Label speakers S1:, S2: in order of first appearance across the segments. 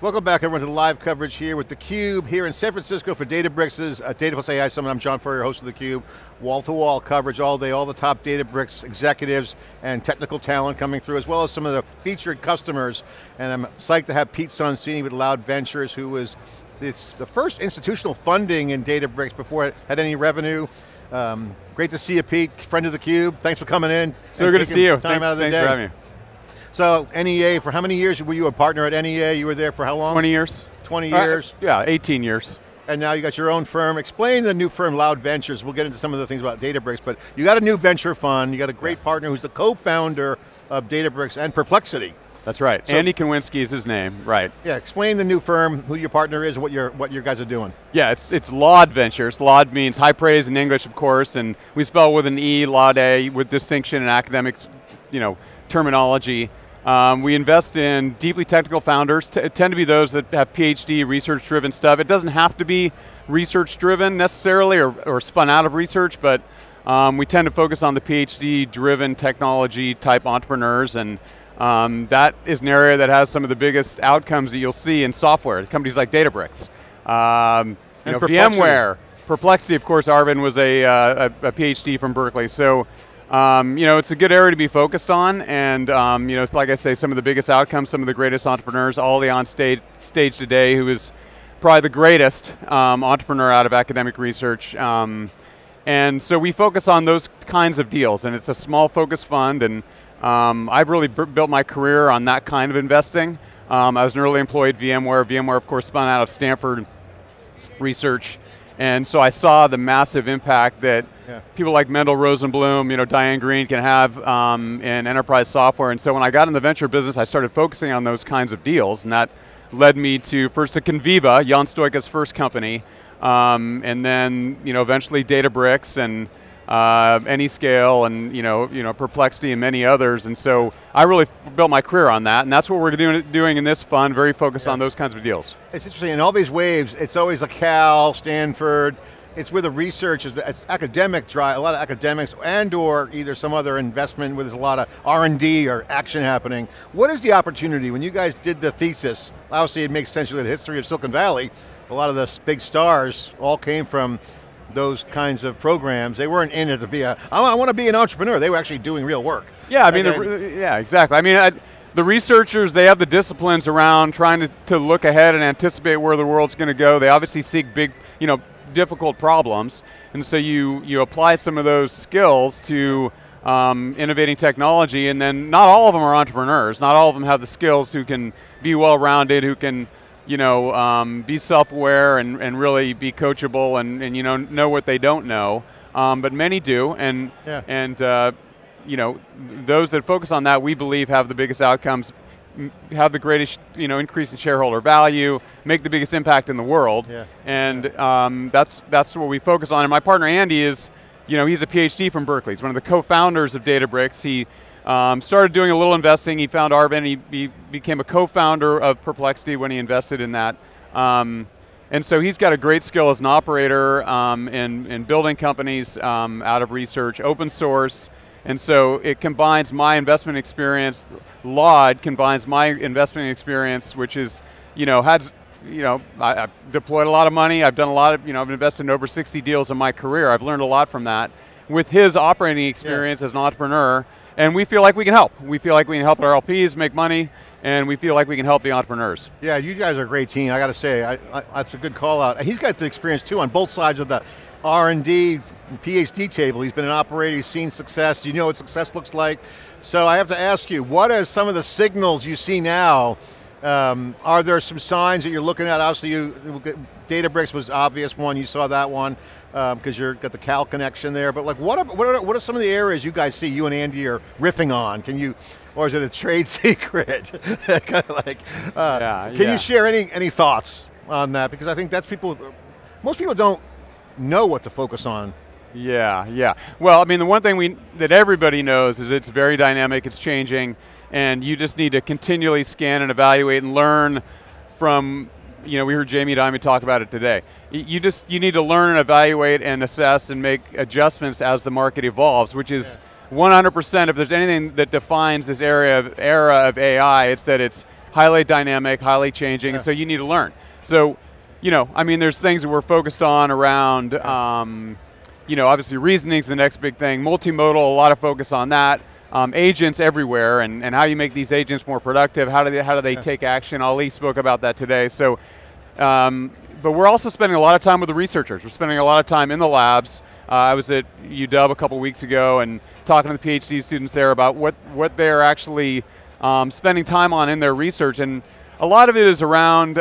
S1: Welcome back everyone to the live coverage here with theCUBE here in San Francisco for Databricks' Databricks AI Summit. I'm John Furrier, host of theCUBE. Wall-to-wall coverage all day, all the top Databricks executives and technical talent coming through, as well as some of the featured customers. And I'm psyched to have Pete Sonsini with Laude Ventures, who was the first institutional funding in Databricks before it had any revenue. Great to see you, Pete, friend of theCUBE. Thanks for coming in.
S2: So good to see you.
S1: Thanks for
S2: having me.
S1: So NEA, for how many years were you a partner at NEA? You were there for how long?
S2: 20 years.
S1: 20 years?
S2: Yeah, 18 years.
S1: And now you got your own firm. Explain the new firm, Laude Ventures. We'll get into some of the things about Databricks, but you got a new venture fund. You got a great partner who's the co-founder of Databricks and Perplexity.
S2: That's right, so, Andy Konwinski is his name, right.
S1: Yeah, explain the new firm, who your partner is, and what your guys are doing.
S2: Yeah, it's Laude Ventures. Laude means high praise in English, of course, and we spell with an E, Laude, with distinction in academic terminology. We invest in deeply technical founders, tend to be those that have PhD, research-driven stuff. It doesn't have to be research-driven necessarily, or spun out of research, but we tend to focus on the PhD-driven technology-type entrepreneurs, and that is an area that has some of the biggest outcomes that you'll see in software, companies like Databricks. VMware, Perplexity, of course, Arvind was a PhD from Berkeley, so it's a good area to be focused on, and like I say, some of the biggest outcomes, some of the greatest entrepreneurs, Ollie on stage today, who is probably the greatest entrepreneur out of academic research. And so we focus on those kinds of deals, and it's a small focus fund, and I've really built my career on that kind of investing. I was an early employee at VMware. VMware, of course, spun out of Stanford Research, and so I saw the massive impact that people like Mendel Rosenblum, Diane Green can have in enterprise software. And so when I got in the venture business, I started focusing on those kinds of deals, and that led me to first to Conviva, Jan Stoika's first company, and then eventually Databricks and Anyscale and Perplexity and many others. And so I really built my career on that, and that's what we're doing in this fund, very focused on those kinds of deals.
S1: It's interesting, in all these waves, it's always a Cal, Stanford, it's where the research is, it's academic drive, a lot of academics and or either some other investment where there's a lot of R&D or action happening. What is the opportunity? When you guys did the thesis, obviously it makes sense with the history of Silicon Valley, a lot of the big stars all came from those kinds of programs. They weren't in it to be I want to be an entrepreneur. They were actually doing real work. Yeah,
S2: I mean, yeah, exactly. I mean, the researchers, they have the disciplines around trying to look ahead and anticipate where the world's going to go. They obviously seek big, difficult problems, and so you apply some of those skills to innovating technology, and then not all of them are entrepreneurs. Not all of them have the skills who can be well-rounded, who can be self-aware and really be coachable and know what they don't know, but many do, and those that focus on that, we believe, have the biggest outcomes, have the greatest increase in shareholder value, make the biggest impact in the world, and that's what we focus on. And my partner Andy is, he's a PhD from Berkeley. He's one of the co-founders of Databricks. He started doing a little investing. He found Arvind. He became a co-founder of Perplexity when he invested in that. And so he's got a great skill as an operator in building companies out of research, open source. And so it combines my investment experience. Laude combines my investment experience, which is, I've deployed a lot of money. I've done a lot of, I've invested in over 60 deals in my career. I've learned a lot from that. With his operating experience as an entrepreneur, and we feel like we can help. We feel like we can help our LPs make money, and we feel like we can help the entrepreneurs. Yeah,
S1: you guys are a great team. I got to say, that's a good call out. He's got the experience too on both sides of the R&D, PhD table. He's been an operator, he's seen success, what success looks like. So I have to ask you, what are some of the signals you see now? Are there some signs that you're looking at? Obviously, Databricks was obvious one, you saw that one, because you've got the Cal connection there, but like what are some of the areas you guys see you and Andy are riffing on? Or is it a trade secret? Kind of like, can you share any thoughts on that? Because I think that's most people don't know what to focus on.
S2: Yeah. Well, I mean, the one thing that everybody knows is it's very dynamic, it's changing, and you just need to continually scan and evaluate and learn from, we heard Jamie Dimon talk about it today. You need to learn and evaluate and assess and make adjustments as the market evolves, which is 100%, if there's anything that defines this era of AI, it's that it's highly dynamic, highly changing, and so you need to learn. So, I mean, there's things that we're focused on around, obviously reasoning's the next big thing. Multimodal, a lot of focus on that. Agents everywhere, and how you make these agents more productive. How do they take action? Ali spoke about that today. So, but we're also spending a lot of time with the researchers. We're spending a lot of time in the labs. I was at UW a couple weeks ago and talking to the PhD students there about what they're actually spending time on in their research, and a lot of it is around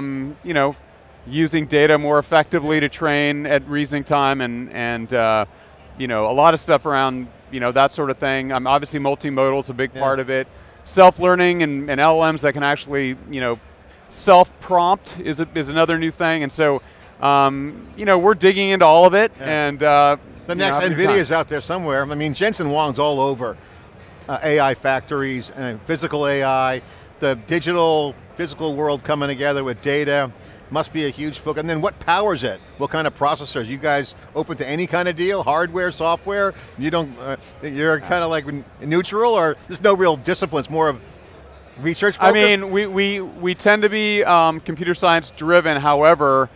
S2: using data more effectively to train at reasoning time, and a lot of stuff around that sort of thing. Obviously multimodal is a big part of it. Self-learning and LLMs that can actually self-prompt is another new thing, and so we're digging into all of it, and
S1: the next NVIDIA's out there somewhere. I mean, Jensen Huang's all over AI factories and physical AI, the digital, physical world coming together with data. Must be a huge focus. And then what powers it? What kind of processors? You guys open to any kind of deal? Hardware, software? You don't, you're kind of like neutral, or there's no real discipline, it's more of research focused?
S2: I mean, we tend to be computer science driven. However,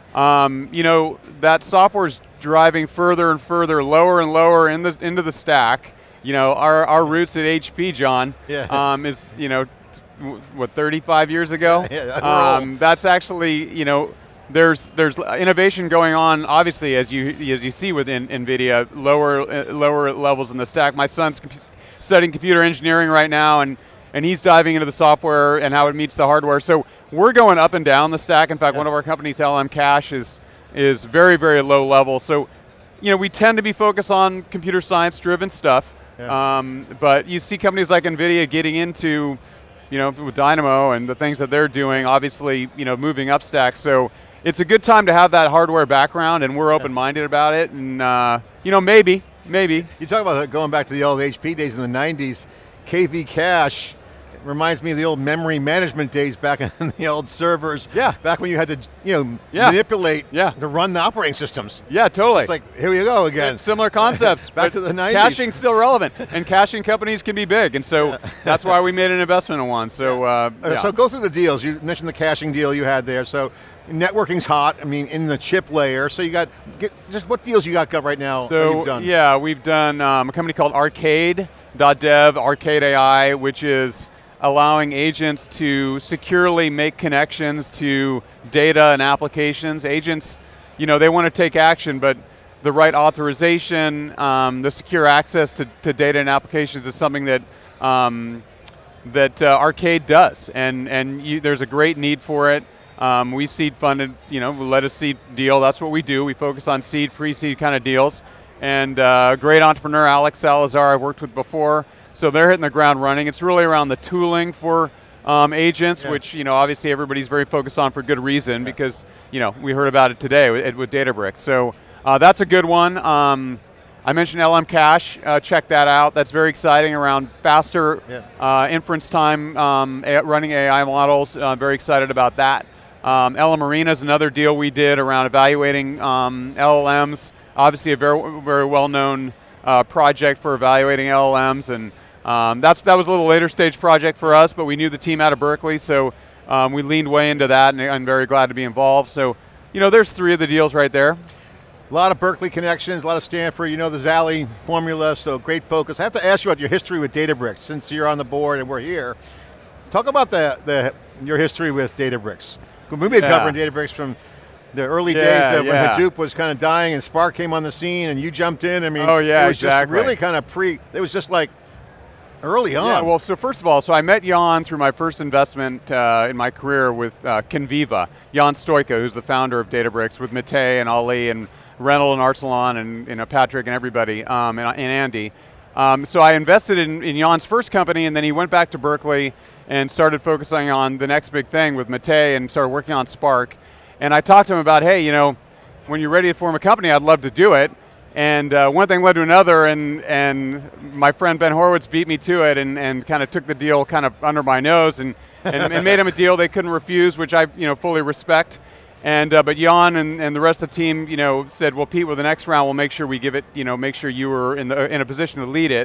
S2: that software is driving further and further, lower and lower into the stack. Our roots at HP, John, is what, 35 years ago? That's actually, there's innovation going on, obviously, as you see within NVIDIA, lower levels in the stack. My son's studying computer engineering right now, and he's diving into the software and how it meets the hardware. So we're going up and down the stack. In fact, one of our companies, LM Cache, is very, very low level. So, we tend to be focused on computer science driven stuff. But you see companies like NVIDIA getting into, with Dynamo and the things that they're doing, obviously, moving up stack. So it's a good time to have that hardware background, and we're open-minded about it, and maybe.
S1: You talk about going back to the old HP days in the 90s, KV Cache reminds me of the old memory management days back in the old servers. Back when you had to, manipulate to run the operating systems.
S2: Yeah, totally.
S1: It's like, here we go again.
S2: Similar concepts.
S1: Back to the 90s.
S2: Caching's still relevant, and caching companies can be big, and so that's why we made an investment in one. So,
S1: So go through the deals. You mentioned the caching deal you had there. So networking's hot, I mean, in the chip layer. So you got, just what deals you got right now that you've done?
S2: Yeah, we've done a company called Arcade.dev, Arcade AI, which is allowing agents to securely make connections to data and applications. Agents, they want to take action, but the right authorization, the secure access to data and applications is something that Arcade does, and there's a great need for it. We seed funded, we led a seed deal. That's what we do. We focus on seed, pre-seed kind of deals, and a great entrepreneur, Alex Salazar, I've worked with before. So they're hitting the ground running. It's really around the tooling for agents, which obviously everybody's very focused on for good reason, because we heard about it today with Databricks. So that's a good one. I mentioned LM Cache. Check that out. That's very exciting around faster inference time, running AI models. Very excited about that. LM Arena is another deal we did around evaluating LLMs. Obviously a very, very well-known project for evaluating LLMs, and that was a little later stage project for us, but we knew the team out of Berkeley, so we leaned way into that, and I'm very glad to be involved. So, there's 3 of the deals right there.
S1: A lot of Berkeley connections, a lot of Stanford, the Valley formula, so great focus. I have to ask you about your history with Databricks, since you're on the board and we're here. Talk about your history with Databricks. We've been covering Databricks from the early days when Hadoop was kind of dying and Spark came on the scene and you jumped in. I mean, it was just really kind of it was just like early on.
S2: Yeah, well, so first of all, I met Jan through my first investment in my career with Conviva. Jan Stoica, who's the founder of Databricks, with Matei and Ali and Reynolds and Arsalan and Patrick and everybody, and Andy. So I invested in Jan's first company, and then he went back to Berkeley and started focusing on the next big thing with Matei and started working on Spark. And I talked to him about, hey, when you're ready to form a company, I'd love to do it. And one thing led to another, and my friend Ben Horowitz beat me to it and kind of took the deal kind of under my nose and made him a deal they couldn't refuse, which I fully respect. And but Jan and the rest of the team said, well, Pete, with the next round, we'll make sure we give it, make sure you were in a position to lead it.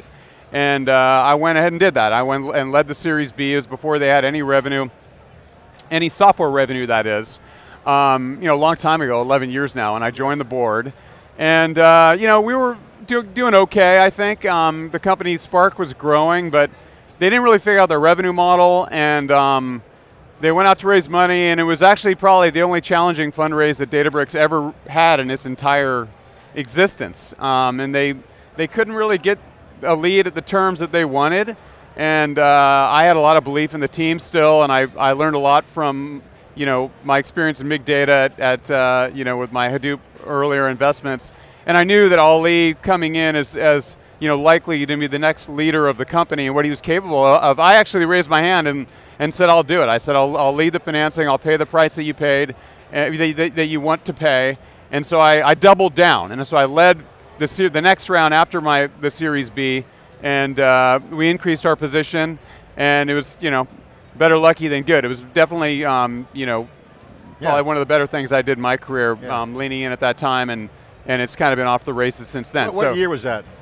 S2: And I went ahead and did that. I went and led the Series B. It was before they had any revenue, any software revenue, that is. A long time ago, 11 years now, and I joined the board. And we were doing okay, I think. The company Spark was growing, but they didn't really figure out their revenue model, and they went out to raise money, and it was actually probably the only challenging fundraise that Databricks ever had in its entire existence. And they couldn't really get a lead at the terms that they wanted, and I had a lot of belief in the team still, and I learned a lot from my experience in big data at with my Hadoop earlier investments, and I knew that Ali coming in as likely to be the next leader of the company and what he was capable of. I actually raised my hand and said I'll do it. I said I'll lead the financing, I'll pay the price that you paid, that you want to pay, and so I doubled down, and so I led the next round after the Series B, and we increased our position, and it was better lucky than good. It was definitely probably one of the better things I did in my career, leaning in at that time, and it's kind of been off the races since then.
S1: What year was that?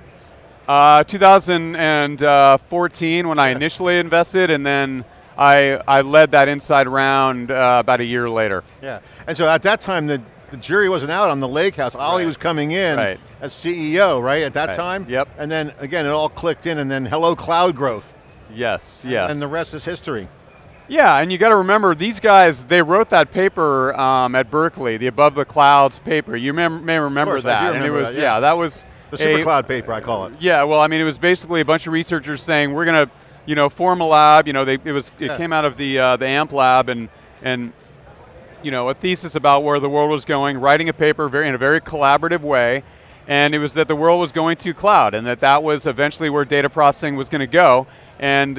S2: 2014 when I initially invested, and then I led that inside round about a year later.
S1: Yeah, and so at that time the jury wasn't out on the lake house. Ali was coming in as CEO, right, at that time?
S2: Yep.
S1: And then, again, it all clicked in, and then hello cloud growth.
S2: Yes.
S1: And the rest is history.
S2: Yeah, and you got to remember, these guys, they wrote that paper at Berkeley, the Above the Clouds paper. You may remember that.
S1: I do remember
S2: and it was,
S1: that,
S2: that was
S1: the super cloud paper, I call it.
S2: Yeah, well, I mean, it was basically a bunch of researchers saying, we're going to form a lab. It came out of the AMP lab, and a thesis about where the world was going, writing a paper in a very collaborative way, and it was that the world was going to cloud, and that was eventually where data processing was going to go, and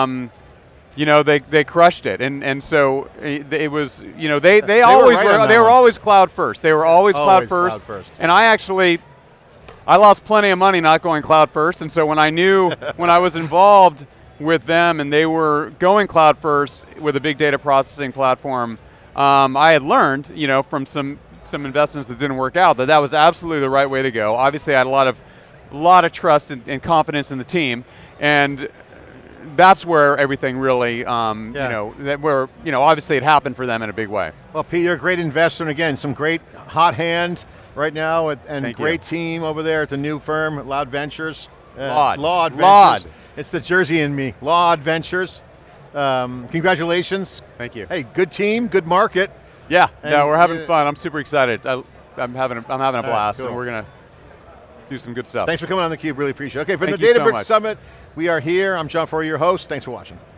S2: they crushed it, and so it was they were always cloud first. They were always cloud first, and I lost plenty of money not going cloud first, and so when I knew when I was involved with them and they were going cloud first with a big data processing platform. I had learned, from some investments that didn't work out, that was absolutely the right way to go. Obviously, I had a lot of trust and confidence in the team, and that's where everything really, obviously it happened for them in a big way.
S1: Well, Pete, you're a great investor, and again, some great hot hand right now, and great team over there at the new firm, Laude Ventures.
S2: Laude Ventures.
S1: Laude. It's the Jersey in me. Laude Ventures. Congratulations.
S2: Thank you.
S1: Hey, good team, good market.
S2: Yeah, we're having fun. I'm super excited. I'm having a blast, and we're going to do some good stuff.
S1: Thanks for coming on theCUBE, really appreciate it. Okay, for the Databricks Summit, we are here. I'm John Furrier, your host. Thanks for watching.